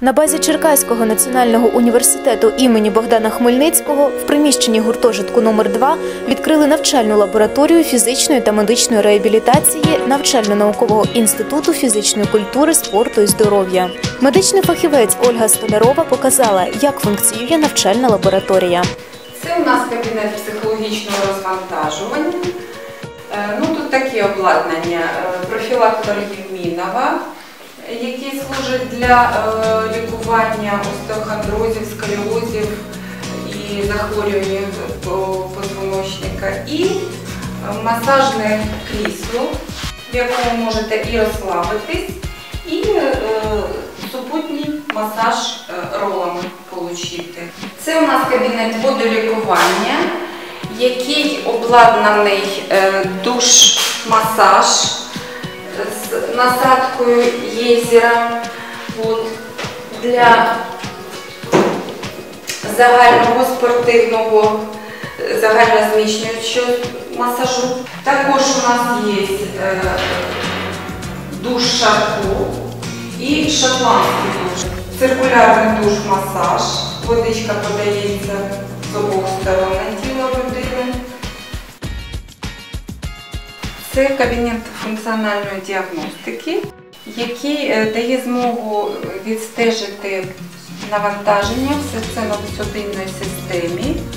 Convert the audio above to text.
На базі Черкаського національного університету імені Богдана Хмельницького в приміщенні гуртожитку номер 2 відкрили навчальну лабораторію фізичної та медичної реабілітації Навчально-наукового інституту фізичної культури, спорту і здоров'я. Медичний фахівець Ольга Столярова показала, як функціонує навчальна лабораторія. Це у нас кабінет психологічного розвантажування. Тут такі обладнання: профілактор Євмінова, який служить для лікування остеохондрозів, сколіозів і захворювань позвоночника, і масажне крісло, в якому можете і розслабитись, і супутній масаж ролами отримати. Це у нас кабінет водолікування, який обладнаний душ-масаж з насадкою єзера для загального спортивного, загальнозміцнюючого масажу. Також у нас є душ Шарко і шотландський душ. Циркулярний душ-масаж, водичка подається з обох сторон на тіло людини. Це кабінет функціональної діагностики, який дає змогу відстежити навантаження в серцево-судинній системі